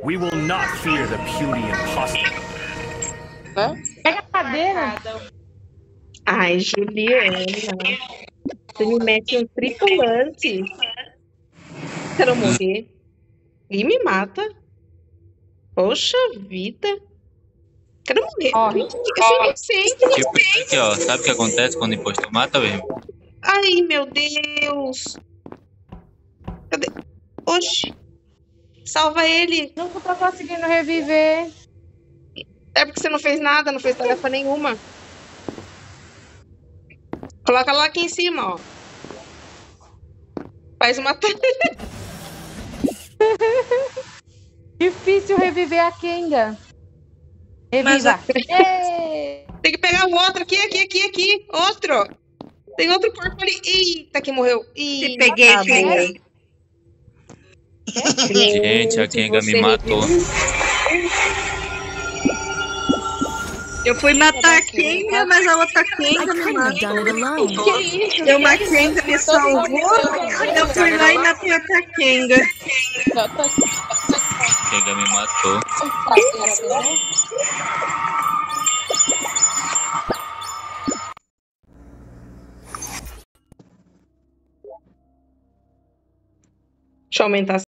We will not fear the puny impostor. Pega a cadeira. Ai, Juliana. Você me mete um tripulante. Se eu não morrer. E me mata. Poxa vida. Quero morrer. Corre. Eu sou inocente. Tipo, aqui, ó. Sabe o que acontece quando o impostor mata, velho? Ai, meu Deus. Cadê? Oxi. Salva ele. Não tô conseguindo reviver. É porque você não fez nada, não fez tarefa nenhuma. Coloca lá aqui em cima, ó. Faz uma tarefa. Difícil reviver a Kenga. Reviva. Ei! Tem que pegar o outro aqui. Outro. Tem outro corpo ali. Eita, que morreu. Se peguei, peguei. Gente, a Kenga me matou. Eu fui matar a Kenga, mas a outra Kenga me matou. E uma Kenga me salvou, eu fui lá e matei outra Kenga. Kenga me matou. Deixa eu aumentar